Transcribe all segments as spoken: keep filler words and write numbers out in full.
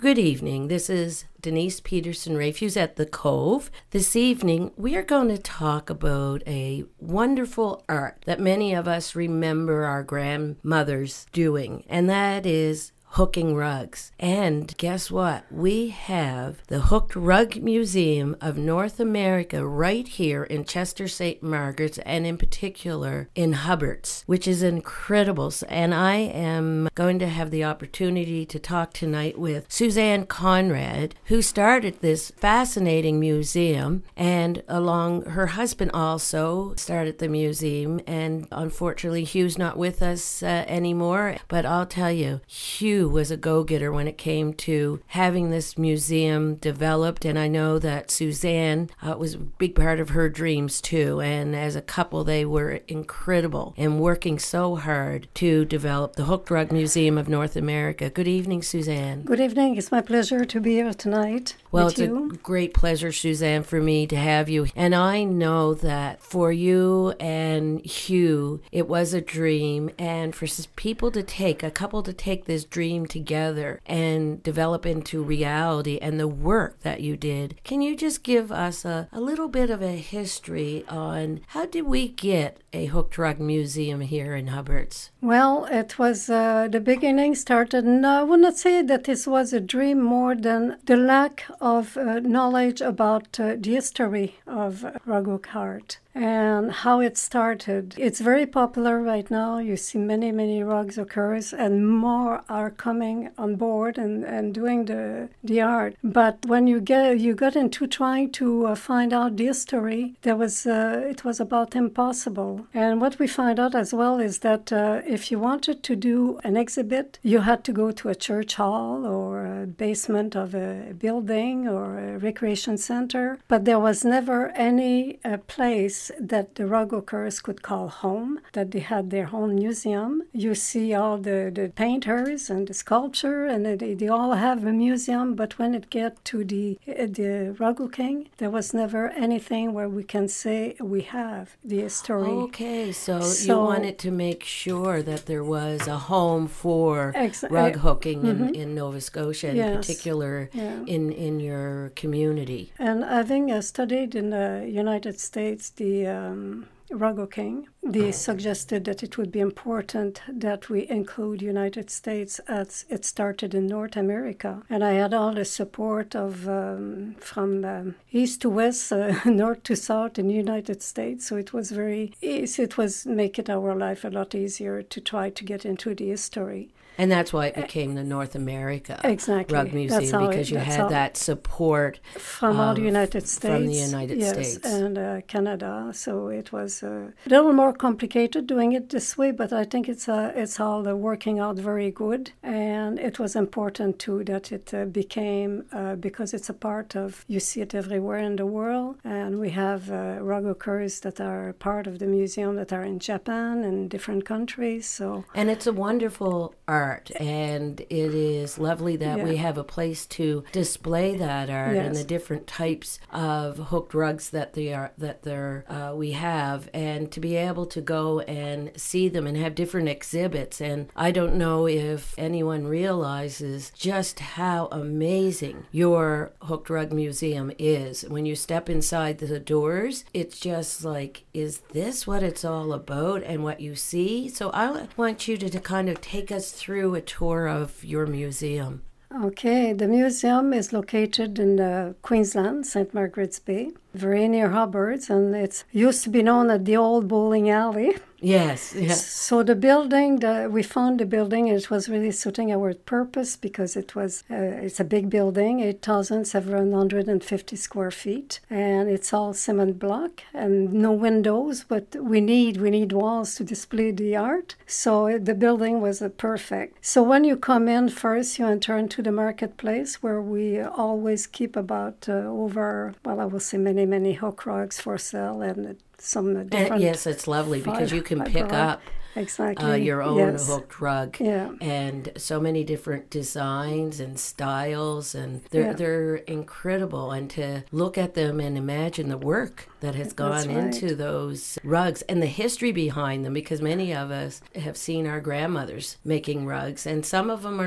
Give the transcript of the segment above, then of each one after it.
Good evening. This is Denise Peterson Rafuse at The Cove. This evening, we are going to talk about a wonderful art that many of us remember our grandmothers doing, and that is hooking rugs. And guess what? We have the Hooked Rug Museum of North America right here in Chester Saint Margaret's, and in particular in Hubbards, which is incredible. And I am going to have the opportunity to talk tonight with Suzanne Conrad, who started this fascinating museum, and along her husband also started the museum. And unfortunately, Hugh's not with us uh, anymore, but I'll tell you, Hugh was a go-getter when it came to having this museum developed, and I know that Suzanne uh, was a big part of her dreams too, and as a couple they were incredible in working so hard to develop the Hooked Rug Museum of North America. Good evening, Suzanne. Good evening. It's my pleasure to be here tonight. Well, with it's you. a great pleasure, Suzanne, for me to have you. And I know that for you and Hugh, it was a dream. And for people to take, a couple to take this dream together and develop into reality, and the work that you did. Can you just give us a, a little bit of a history on how did we get a Hooked Rug Museum here in Hubbards? Well, it was, uh, the beginning started, and I would not say that this was a dream more than the lack of uh, knowledge about uh, the history of rug hook art and how it started. It's very popular right now. You see many, many rugs occurs, and more are coming on board and, and doing the the art. But when you get you got into trying to uh, find out the history, there was uh, it was about impossible. And what we find out as well is that uh, if you wanted to do an exhibit, you had to go to a church hall or a basement of a building or a recreation center. But there was never any uh, place that the rug hookers could call home, that they had their own museum. You see all the, the painters and the sculpture, and they, they all have a museum, but when it get to the the rug hooking, there was never anything where we can say we have the history. Okay, so, so you wanted to make sure that there was a home for ex- rug hooking mm-hmm. in, in Nova Scotia, in yes. particular yeah. in, in your community. And having uh, studied in the United States the um, rug hooking, they suggested that it would be important that we include United States as it started in North America. And I had all the support of um, from um, east to west, uh, north to south in the United States. So it was very easy. It was make it our life a lot easier to try to get into the history. And that's why it became the North America exactly. Rug Museum, because it, you had that support from all the United States. From the United yes, States. and uh, Canada. So it was uh, a little more complicated doing it this way, but I think it's uh, it's all uh, working out very good. And it was important too that it uh, became, uh, because it's a part of, you see it everywhere in the world. And we have uh, rug hookers that are part of the museum that are in Japan and different countries. So And it's a wonderful art. Art, and it is lovely that yeah. we have a place to display that art yes. and the different types of hooked rugs that they are that there uh, we have, and to be able to go and see them and have different exhibits. And I don't know if anyone realizes just how amazing your Hooked Rug Museum is. When you step inside the doors, it's just like, is this what it's all about and what you see? So I want you to, to kind of take us through through a tour of your museum. Okay, the museum is located in uh, Queensland, Saint Margaret's Bay, very near Hubbards, and it used to be known as the old bowling alley. Yes, yes. So the building, the, we found the building, and it was really suiting our purpose because it was, uh, it's a big building, eight thousand seven hundred fifty square feet, and it's all cement block and no windows, but we need, we need walls to display the art. So the building was uh, perfect. So when you come in first, you enter into the marketplace where we always keep about uh, over, well, I will say many, many hook rugs for sale, and some different. And yes, it's lovely because you can pick up exactly uh, your own yes. hooked rug, yeah. and so many different designs and styles, and they're yeah. they're incredible. And to look at them and imagine the work that has gone right. into those rugs and the history behind them, because many of us have seen our grandmothers making rugs, and some of them are not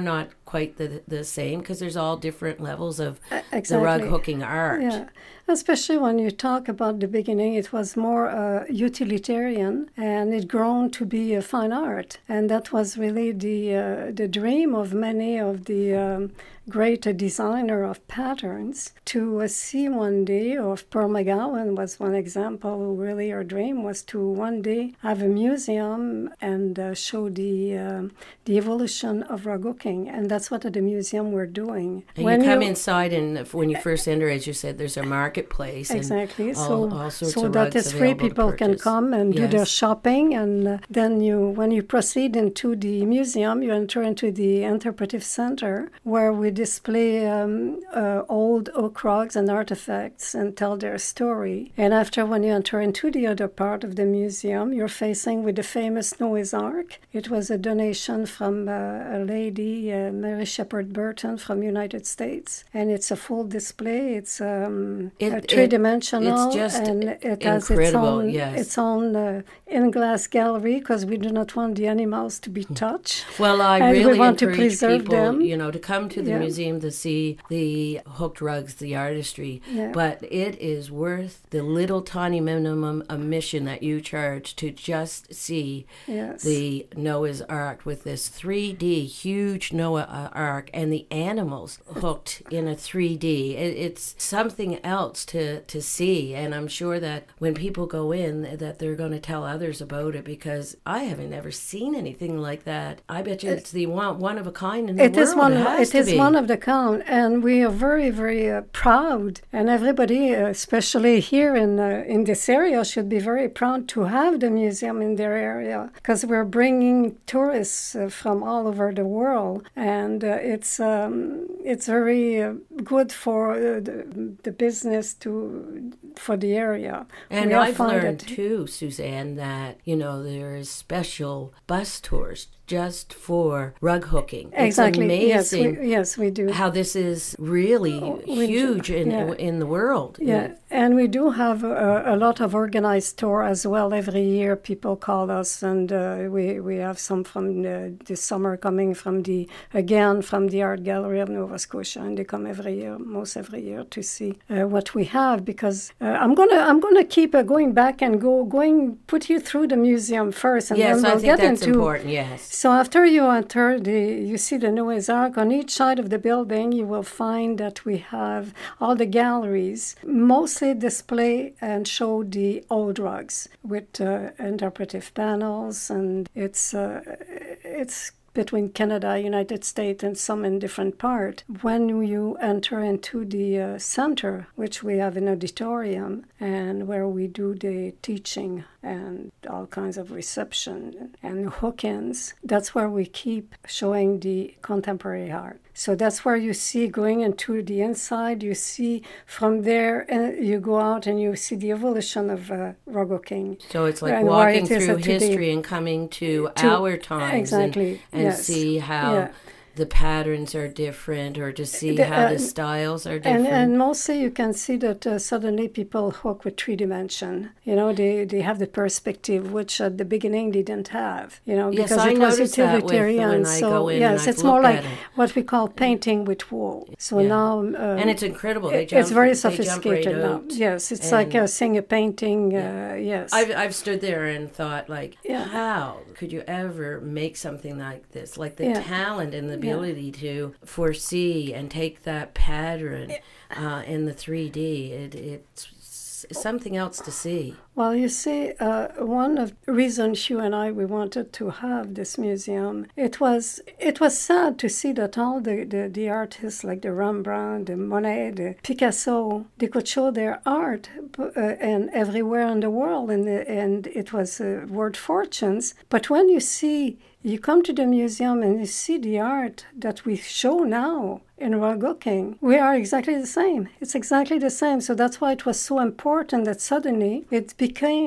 quite the the same because there's all different levels of exactly. the rug hooking art. Yeah, especially when you talk about the beginning, it was more uh, utilitarian, and it grown to be a fine art, and that was really the uh, the dream of many of the um, great uh, designer of patterns to uh, see one day, of Pearl McGowan was one example, who really her dream was to one day have a museum and uh, show the um, the evolution of rug hooking, and that's what at the museum we're doing. And when you come you, inside, and when you first enter, as you said, there's a marketplace. Exactly. And all, so all sorts so of that rugs is free. available to People can purchase. come and Yes. do their shopping, and uh, then you, when you proceed into the museum, you enter into the interpretive center where we display um, uh, old oak rugs and artifacts and tell their story. And after, when you enter into the other part of the museum, you're facing with the famous Noah's Ark. It was a donation from uh, a lady, uh, Mary Shepard Burton from United States, and it's a full display. It's um, It- a it- three-dimensional, it's just and it has its incredible, own yes. its own uh, in-glass gallery, because we do not want the animals to be touched. Well, I And we really want to encourage preserve people, them. you know, to come to the Yeah. museum to see the hooked rugs, the artistry. Yeah. But it is worth the little tiny minimum admission that you charge to just see Yes. the Noah's Ark with this three D huge Noah uh, Ark and the animals hooked in a three D. It, it's something else to, to see, and I'm sure that when people go in that they're going to tell others about it, because I haven't ever seen anything like that. I bet you it's the one, one of a kind in the It world. is one. It Of, has it to is be. one of the count, and we are very, very uh, proud. And everybody, uh, especially here in uh, in this area, should be very proud to have the museum in their area, because we're bringing tourists uh, from all over the world, and uh, it's um, it's very uh, good for uh, the, the business to for the area. And We have I've found learned that- too, Suzanne, that, you know, there is special bus tours just for rug hooking. Exactly. It's Yes, amazing we, yes, we do. how this is really Oh, we do. huge in Yeah. in the world. Yeah, and we do have a, a lot of organized tour as well. Every year, people call us, and uh, we we have some from the, this summer coming from the again from the Art Gallery of Nova Scotia, and they come every year, most every year, to see uh, what we have. Because uh, I'm gonna I'm gonna keep uh, going back and go going put you through the museum first, and Yes, then I we'll think get that's into. important, yes. So after you enter the, you see the Noah's Ark. On each side of the building, you will find that we have all the galleries, mostly display and show the old rugs with uh, interpretive panels, and it's uh, it's between Canada, United States, and some in different part. When you enter into the uh, center, which we have an auditorium, and where we do the teaching and all kinds of reception and hook-ins, that's where we keep showing the contemporary art. So that's where you see, going into the inside, you see from there, uh, you go out and you see the evolution of uh, rug hooking. So it's like And where walking it is through at today. history and coming to, To- our times exactly, and, and yes. see how Yeah. the patterns are different, or to see The, how uh, the styles are And, different. and mostly you can see that uh, suddenly people hook with three dimension. You know, they, they have the perspective, which at the beginning they didn't have, you know, Yes, because I it was noticed that with- utilitarian. when I so, go in yes, and I've it's more looked like at it. what we call painting with wool. So Yeah. now... Um, and it's incredible. They it- jump, it's very they jump sophisticated right now. out. Yes, it's like And- uh, seeing a painting, uh, yes. I've, I've stood there and thought, like, Yeah. how could you ever make something like this? Like the Yeah. talent and the ability to foresee and take that pattern uh, in the three D. It, it's something else to see. Well, you see, uh, one of the reasons you and I, we wanted to have this museum, it was it was sad to see that all the, the, the artists like the Rembrandt, the Monet, the Picasso, they could show their art uh, and everywhere in the world, and, the, and it was uh, worth fortunes. But when you see, you come to the museum and you see the art that we show now in rug hooking, we are exactly the same. It's exactly the same. So that's why it was so important that suddenly it became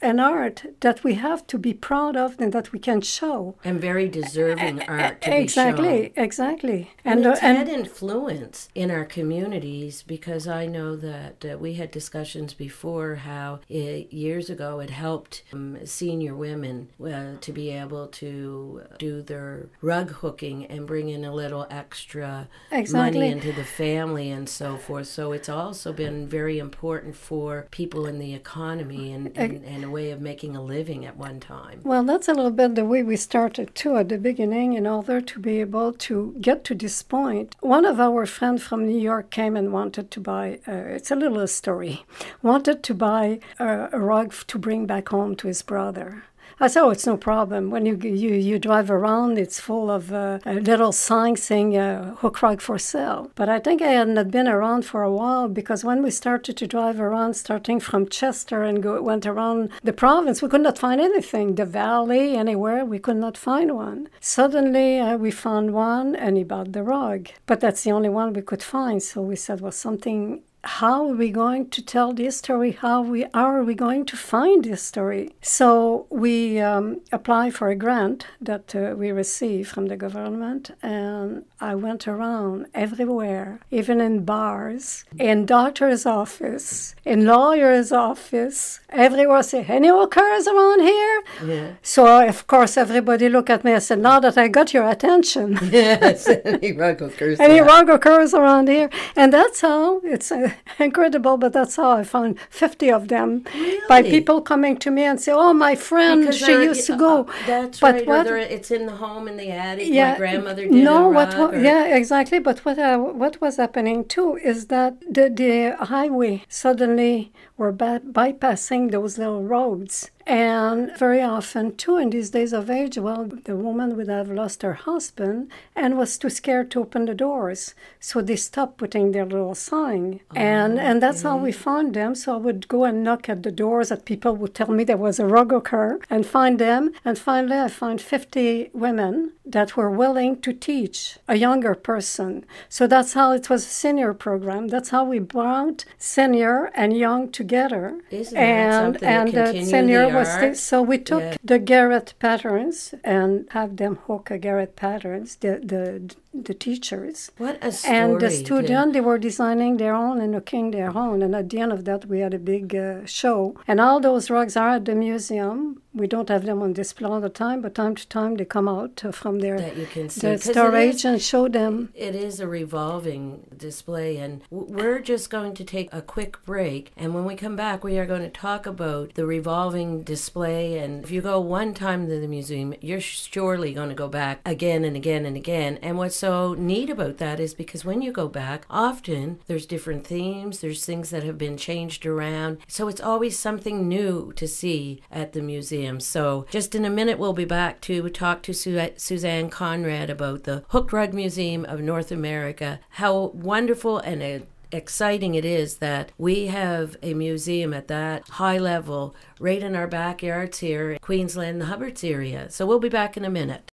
an art that we have to be proud of and that we can show. And very deserving art to exactly, be shown. Exactly. And, and it's and, had influence in our communities, because I know that uh, we had discussions before how it, years ago it helped um, senior women uh, to be able to do their rug hooking and bring in a little extra exactly. money into the family and so forth. So it's also been very important for people in the economy and, and, and a way of making a living at one time. Well, that's a little bit the way we started too at the beginning, in order to be able to get to this point. One of our friends from New York came and wanted to buy, uh, it's a little story, wanted to buy a, a rug to bring back home to his brother. I said, oh, it's no problem. When you you, you drive around, it's full of uh, a little signs saying uh, hook rug for sale. But I think I had not been around for a while, because when we started to drive around, starting from Chester and go, went around the province, we could not find anything. The valley, anywhere, we could not find one. Suddenly, uh, we found one, and he bought the rug. But that's the only one we could find. So we said, well, something... How are we going to tell this story? How we are we going to find this story? So we um, applied for a grant that uh, we received from the government, and I went around everywhere, even in bars, in doctor's office, in lawyer's office. Everyone said, any hookers around here? Yeah. So, of course, everybody looked at me and said, now that I got your attention. Yes, any rug hookers. Any rug hookers around here. And that's how it's... Uh, incredible, but that's how I found fifty of them. Really? By people coming to me and say, oh, my friend, because she used to go. Uh, that's but right, what, or it's in the home, in the attic, yeah, my grandmother did no, a what, rug. what, yeah, exactly, but what, uh, what was happening too is that the, the highway suddenly were by- bypassing those little roads. And very often, too, in these days of age, well, the woman would have lost her husband and was too scared to open the doors. So they stopped putting their little sign. Oh, and and that's okay. How we found them. So I would go and knock at the doors that people would tell me there was a rug hooker and find them. And finally, I found fifty women that were willing to teach a younger person. So that's how it was a senior program. That's how we brought senior and young together. Isn't and, that something and to the senior the was the, so we took yeah. the Garrett patterns and have them hook a Garrett patterns, the the the teachers. What a story. And the students, they were designing their own and hooking their own. And at the end of that, we had a big uh, show. And all those rugs are at the museum. We don't have them on display all the time, but time to time they come out uh, from their, that you can see. their storage is, and show them. It is a revolving display. And we're just going to take a quick break. And when we come back, we are going to talk about the revolving display. And if you go one time to the museum, you're surely going to go back again and again and again. And what's so neat about that is because when you go back, often there's different themes, there's things that have been changed around. So it's always something new to see at the museum. So just in a minute, we'll be back to talk to Su- Suzanne Conrad about the Hook Rug Museum of North America. How wonderful and a exciting it is that we have a museum at that high level right in our backyards here in Queensland, the Hubbards area. So we'll be back in a minute.